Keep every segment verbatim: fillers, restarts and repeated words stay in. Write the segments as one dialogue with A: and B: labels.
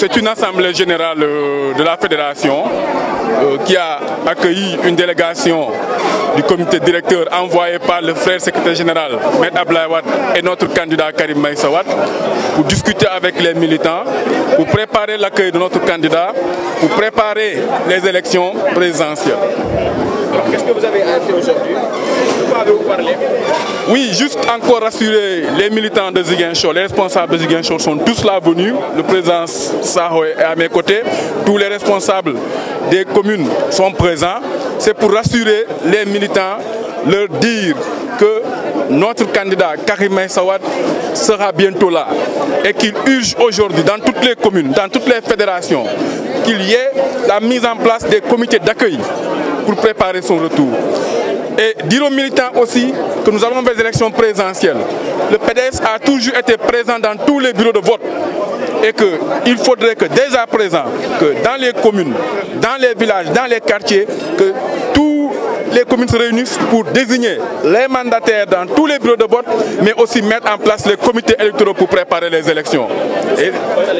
A: c'est une assemblée générale de la fédération euh, qui a accueilli une délégation du comité directeur envoyé par le frère secrétaire général Maître Abdoulaye Wade et notre candidat Karim Meïssa Wade pour discuter avec les militants, pour préparer l'accueil de notre candidat, pour préparer les élections présidentielles.
B: Qu'est-ce que vous avez arrêté aujourd'hui? De quoi avez-vous parlé?
A: Oui, juste encore rassurer les militants de Ziguinchor, les responsables de Ziguinchor sont tous là venus. Le président Saho est à mes côtés. Tous les responsables des communes sont présents. C'est pour rassurer les militants, leur dire que notre candidat Karim Meïssa Wade sera bientôt là et qu'il urge aujourd'hui dans toutes les communes, dans toutes les fédérations, qu'il y ait la mise en place des comités d'accueil pour préparer son retour. Et dire aux militants aussi que nous allons vers les élections présidentielles. Le P D S a toujours été présent dans tous les bureaux de vote et qu'il faudrait que dès à présent, que dans les communes, dans les villages, dans les quartiers, que tous les communes se réunissent pour désigner les mandataires dans tous les bureaux de vote, mais aussi mettre en place les comités électoraux pour préparer les élections. Et,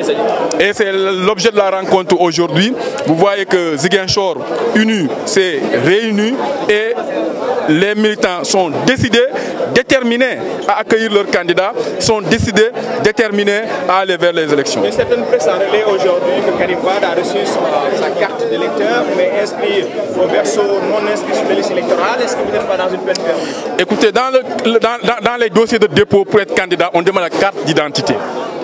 A: et c'est l'objet de la rencontre aujourd'hui. Vous voyez que Ziguinchor uni s'est réuni et les militants sont décidés, déterminés à accueillir leurs candidats, sont décidés, déterminés à aller vers les élections.
B: Mais certaines presse en relais aujourd'hui que Karim Wade a reçu sa, sa carte d'électeur, mais inscrit au verso non inscrit sur les listes électorales. Est-ce que vous n'êtes pas dans une peine perdue?
A: Écoutez, dans, le, dans, dans les dossiers de dépôt pour être candidat, on demande la carte d'identité.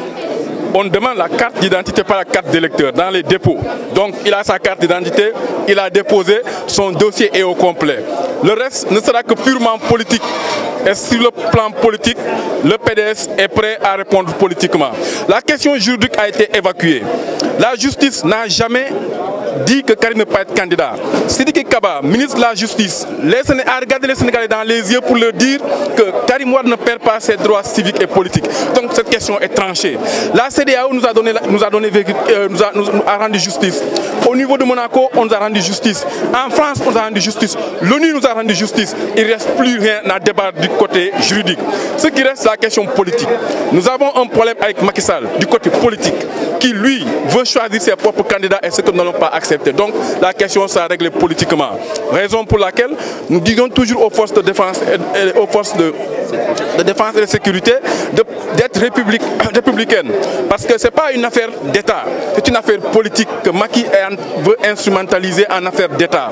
A: On demande la carte d'identité, pas la carte d'électeur, dans les dépôts. Donc il a sa carte d'identité, il a déposé, son dossier est au complet. Le reste ne sera que purement politique. Et sur le plan politique, le P D S est prêt à répondre politiquement. La question juridique a été évacuée. La justice n'a jamais dit que Karim ne peut pas être candidat. Sidiki Kaba, ministre de la Justice, les Sénégalais, a regardé les Sénégalais dans les yeux pour leur dire que Karim Wade ne perd pas ses droits civiques et politiques. Donc cette question est tranchée. La C D A O nous a donné, nous a, donné, euh, nous a, nous a rendu justice. Au niveau de Monaco, on nous a rendu justice. En France, on nous a rendu justice. L'ONU nous a rendu justice. Il ne reste plus rien à débattre du côté juridique. Ce qui reste, c'est la question politique. Nous avons un problème avec Macky Sall du côté politique, qui lui veut choisir ses propres candidats et ce que nous n'allons pas accepter. Donc la question sera réglée politiquement. Raison pour laquelle nous disons toujours aux forces de défense et, et aux forces de, de défense et de sécurité d'être république, républicaines. Parce que ce n'est pas une affaire d'État, c'est une affaire politique que Macky veut instrumentaliser en affaire d'État.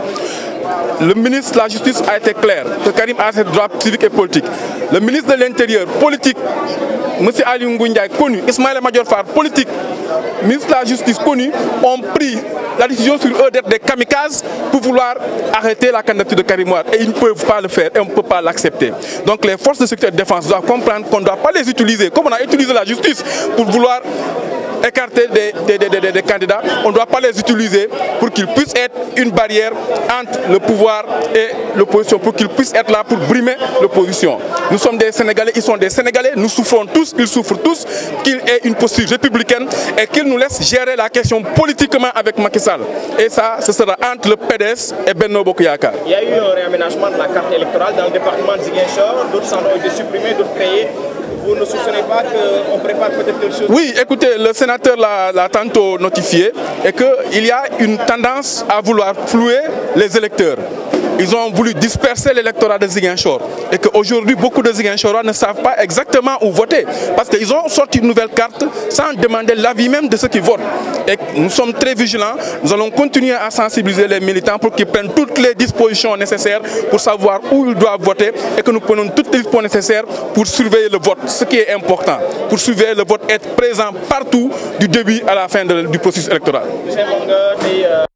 A: Le ministre de la Justice a été clair que Karim a ses droits civiques et politiques. Le ministre de l'Intérieur, politique, M. Ali Ngoundiaye, connu, Ismaïla Madior Fall, politique, ministre de la Justice, connu, ont pris la décision sur eux d'être des kamikazes pour vouloir arrêter la candidature de Karim Wade. Et ils ne peuvent pas le faire et on ne peut pas l'accepter. Donc les forces de sécurité et de défense doivent comprendre qu'on ne doit pas les utiliser, comme on a utilisé la justice pour vouloir écarter des, des, des, des, des candidats. On ne doit pas les utiliser pour qu'ils puissent être une barrière entre le pouvoir et l'opposition, pour qu'ils puissent être là pour brimer l'opposition. Nous sommes des Sénégalais, ils sont des Sénégalais, nous souffrons tous, ils souffrent tous, qu'il ait une posture républicaine et qu'ils nous laissent gérer la question politiquement avec Macky Sall. Et ça, ce sera entre le P D S et Benno Bokk Yakaar.
B: Il y a eu un réaménagement de la carte électorale dans le département de Ziguinchor, d'autres centres ont été supprimés, d'autres créés. Vous ne soupçonnez pas qu'on prépare peut-être quelque chose?
A: Oui, écoutez, le sénateur l'a tantôt notifié et qu'il y a une tendance à vouloir flouer les électeurs. Ils ont voulu disperser l'électorat de Ziguinchor et qu'aujourd'hui, beaucoup de Ziguinchorois ne savent pas exactement où voter parce qu'ils ont sorti une nouvelle carte sans demander l'avis même de ceux qui votent. Et nous sommes très vigilants, nous allons continuer à sensibiliser les militants pour qu'ils prennent toutes les dispositions nécessaires pour savoir où ils doivent voter et que nous prenons toutes les dispositions nécessaires pour surveiller le vote, ce qui est important, pour surveiller le vote, être présent partout du début à la fin de, du processus électoral.